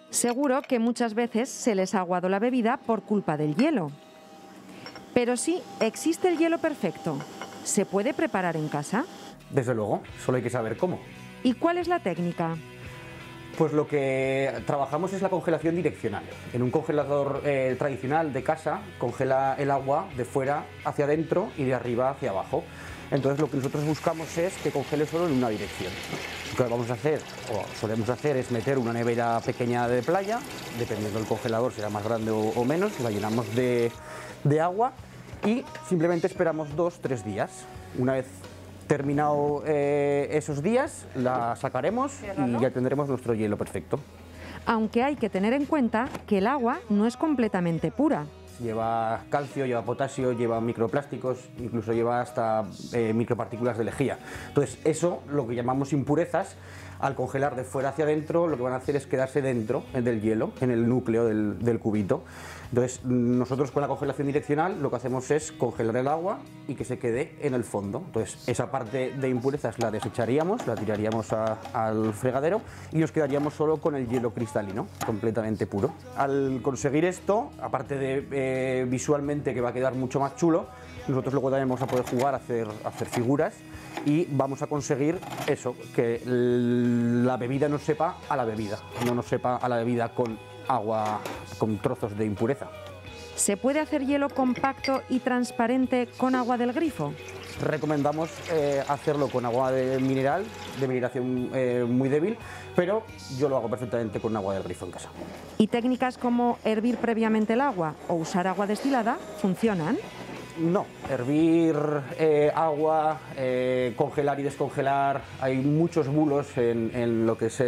Seguro que muchas veces se les ha aguado la bebida por culpa del hielo. Pero sí, existe el hielo perfecto. ¿Se puede preparar en casa? Desde luego, solo hay que saber cómo. ¿Y cuál es la técnica? Pues lo que trabajamos es la congelación direccional. En un congelador tradicional de casa congela el agua de fuera hacia adentro y de arriba hacia abajo. Entonces lo que nosotros buscamos es que congele solo en una dirección. Lo que vamos a hacer, o solemos hacer, es meter una nevera pequeña de playa, dependiendo del congelador, será más grande o menos, la llenamos de agua y simplemente esperamos 2-3 días. Una vez terminado esos días, la sacaremos y ya tendremos nuestro hielo perfecto. Aunque hay que tener en cuenta que el agua no es completamente pura. Lleva calcio, lleva potasio, lleva microplásticos, incluso lleva hasta micropartículas de lejía. Entonces eso, lo que llamamos impurezas, al congelar de fuera hacia adentro, lo que van a hacer es quedarse dentro del hielo, en el núcleo del cubito. Entonces nosotros con la congelación direccional lo que hacemos es congelar el agua y que se quede en el fondo. Entonces esa parte de impurezas la desecharíamos, la tiraríamos al fregadero y nos quedaríamos solo con el hielo cristalino, completamente puro. Al conseguir esto, aparte de visualmente que va a quedar mucho más chulo, nosotros luego también vamos a poder jugar a hacer figuras y vamos a conseguir eso, que la bebida nos sepa a la bebida, no nos sepa a la bebida con agua, con trozos de impureza. ¿Se puede hacer hielo compacto y transparente con agua del grifo? Recomendamos hacerlo con agua de mineral, de mineralización muy débil, pero yo lo hago perfectamente con agua del grifo en casa. ¿Y técnicas como hervir previamente el agua o usar agua destilada funcionan? No, hervir agua, congelar y descongelar, hay muchos bulos en lo que es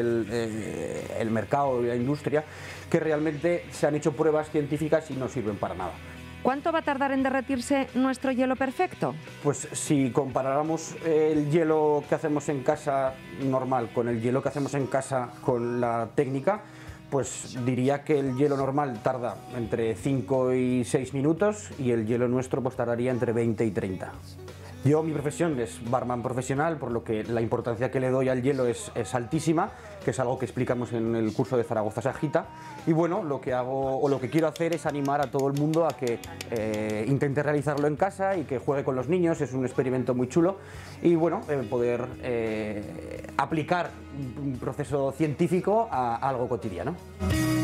el mercado y la industria que realmente se han hecho pruebas científicas y no sirven para nada. ¿Cuánto va a tardar en derretirse nuestro hielo perfecto? Pues si comparáramos el hielo que hacemos en casa normal con el hielo que hacemos en casa con la técnica, pues diría que el hielo normal tarda entre 5 y 6 minutos y el hielo nuestro pues tardaría entre 20 y 30. Yo, mi profesión es barman profesional, por lo que la importancia que le doy al hielo es altísima, que es algo que explicamos en el curso de Zaragoza se agita. Y bueno, lo que hago o lo que quiero hacer es animar a todo el mundo a que intente realizarlo en casa y que juegue con los niños, es un experimento muy chulo. Y bueno, poder aplicar un proceso científico a algo cotidiano.